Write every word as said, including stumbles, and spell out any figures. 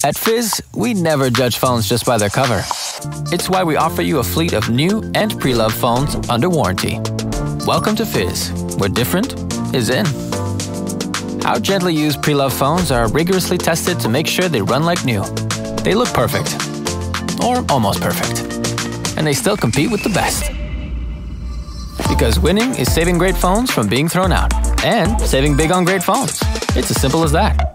At Fizz, we never judge phones just by their cover. It's why we offer you a fleet of new and preloved phones under warranty. Welcome to Fizz, where different is in. Our gently used preloved phones are rigorously tested to make sure they run like new. They look perfect, or almost perfect, and they still compete with the best. Because winning is saving great phones from being thrown out, and saving big on great phones. It's as simple as that.